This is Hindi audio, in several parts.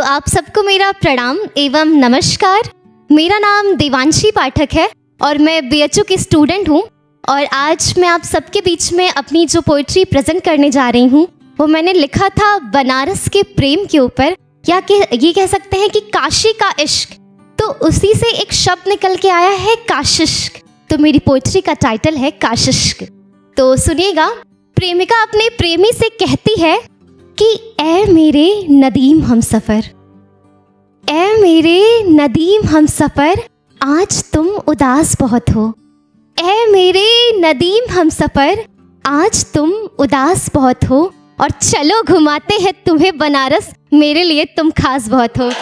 आप सबको मेरा प्रणाम एवं नमस्कार। मेरा नाम देवांशी पाठक है और मैं BHU की स्टूडेंट हूँ। और आज मैं आप सबके बीच में अपनी जो पोइट्री प्रेजेंट करने जा रही हूँ वो मैंने लिखा था बनारस के प्रेम के ऊपर, या ये कह सकते हैं कि काशी का इश्क। तो उसी से एक शब्द निकल के आया है काशिश्क। तो मेरी पोइट्री का टाइटल है काशिश्क। तो सुनिएगा। प्रेमिका अपने प्रेमी से कहती है कि ऐ मेरे नदीम हमसफ़र, ऐ मेरे नदीम हमसफ़र, आज तुम उदास बहुत हो। ऐ मेरे नदीम हमसफ़र, आज तुम उदास बहुत हो, और चलो घुमाते हैं तुम्हें बनारस, मेरे लिए तुम खास बहुत हो।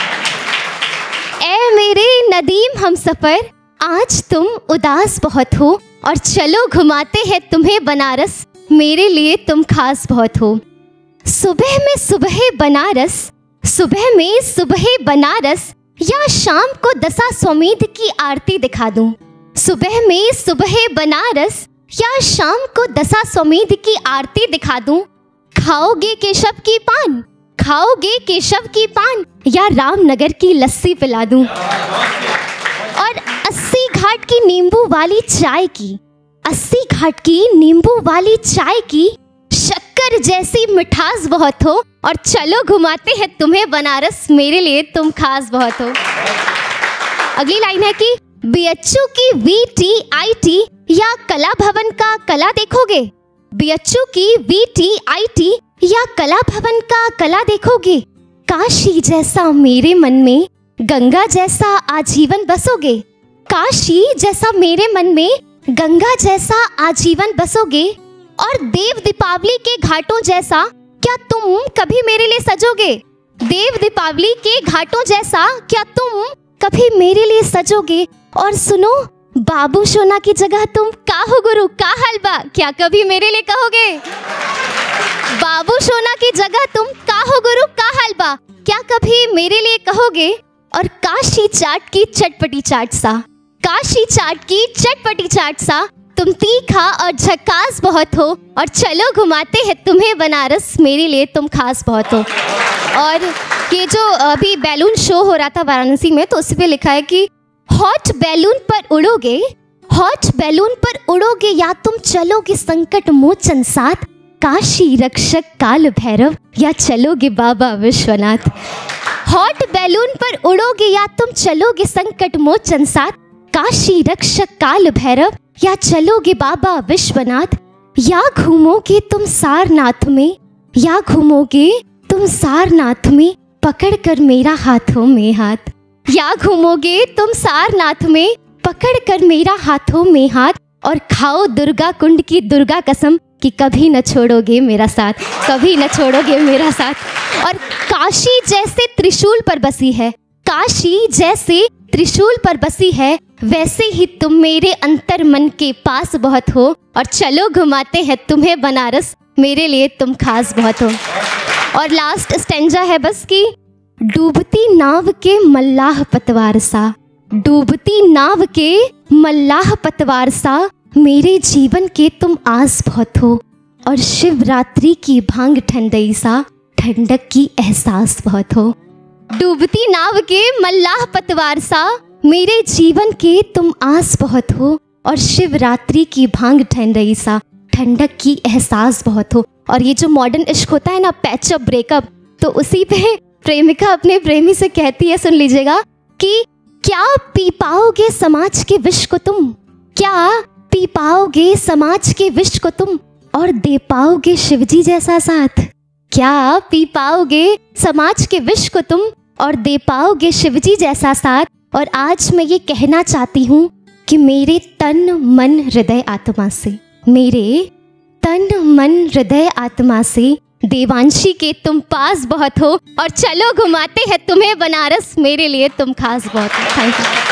ऐ मेरे नदीम हमसफ़र, आज तुम उदास बहुत हो, और चलो घुमाते हैं तुम्हें बनारस, मेरे लिए तुम खास बहुत हो। सुबह में सुबह बनारस, सुबह में सुबह बनारस, या शाम को दशा सौमीद की आरती दिखा दूं। सुबह में सुबह बनारस, या शाम को दशा सौमीद की आरती दिखा दूं। खाओगे केशव की पान, खाओगे केशव की पान, या रामनगर की लस्सी पिला दूं। और 80 घाट की नींबू वाली चाय की, 80 घाट की नींबू वाली चाय की शक्कर जैसी मिठास बहुत हो, और चलो घुमाते हैं तुम्हें बनारस, मेरे लिए तुम खास बहुत हो। अगली लाइन है कि BHU की VTIT या कला भवन का कला देखोगे। BHU की VTIT या कला भवन का कला देखोगे। काशी जैसा मेरे मन में, गंगा जैसा आजीवन बसोगे। काशी जैसा मेरे मन में, गंगा जैसा आजीवन बसोगे। और देव दीपावली के घाटों जैसा क्या तुम कभी मेरे लिए सजोगे। देव दीपावली के घाटों जैसा क्या तुम कभी मेरे लिए सजोगे। और सुनो, बाबू सोना की जगह तुम का हो गुरु का हलवा, क्या कभी मेरे लिए कहोगे। बाबू सोना की जगह तुम का हो गुरु का हलवा, क्या कभी मेरे लिए कहोगे। और काशी चाट की चटपटी चाट सा, काशी चाट की चटपटी चाट सा, तुम तीखा और झकास बहुत हो, और चलो घुमाते हैं तुम्हें बनारस, मेरे लिए तुम खास बहुत हो। और ये जो अभी बैलून शो हो रहा था वाराणसी में, तो उस पे लिखा है कि हॉट बैलून पर उड़ोगे, हॉट बैलून पर उड़ोगे, या तुम चलोगे संकट मोचन साथ, काशी रक्षक काल भैरव, या चलोगे बाबा विश्वनाथ। हॉट बैलून पर उड़ोगे, या तुम चलोगे संकट मोचन साथ, काशी रक्षक काल भैरव, या चलोगे बाबा विश्वनाथ। या घूमोगे तुम सारनाथ में, या घूमोगे तुम सारनाथ में, पकड़ कर मेरा हाथों में हाथ। या घूमोगे तुम सारनाथ में, पकड़ कर मेरा हाथों में हाथ, और खाओ दुर्गा कुंड की दुर्गा कसम कि कभी न छोड़ोगे मेरा साथ, कभी न छोड़ोगे मेरा साथ। और काशी जैसे त्रिशूल पर बसी है, काशी जैसे त्रिशूल पर बसी है, वैसे ही तुम मेरे अंतर मन के पास बहुत हो, और चलो घुमाते हैं तुम्हें बनारस, मेरे लिए तुम खास बहुत हो। और लास्ट स्टेंजा है बस कि डूबती नाव के मल्लाह पतवार सा, डूबती नाव के मल्लाह पतवार सा, मेरे जीवन के तुम आस बहुत हो, और शिवरात्रि की भांग ठंडई सा, ठंडक की एहसास बहुत हो। डूबती नाव के मल्लाह पतवार सा, मेरे जीवन के तुम आस बहुत हो, और शिवरात्रि की भांग ठंडई सा, ठंडक की एहसास बहुत हो। और ये जो मॉडर्न इश्क होता है ना, पैचअप ब्रेकअप, तो उसी पे प्रेमिका अपने प्रेमी से कहती है, सुन लीजिएगा, कि क्या पी पाओगे समाज के विष को तुम, क्या पी पाओगे समाज के विष को तुम, और दे पाओगे शिवजी जैसा साथ। क्या पी पाओगे समाज के विष को तुम, और दे पाओगे शिवजी जैसा साथ। और आज मैं ये कहना चाहती हूँ कि मेरे तन मन हृदय आत्मा से, मेरे तन मन हृदय आत्मा से, देवांशी के तुम पास बहुत हो, और चलो घुमाते हैं तुम्हें बनारस, मेरे लिए तुम खास बहुत हो। Thank you.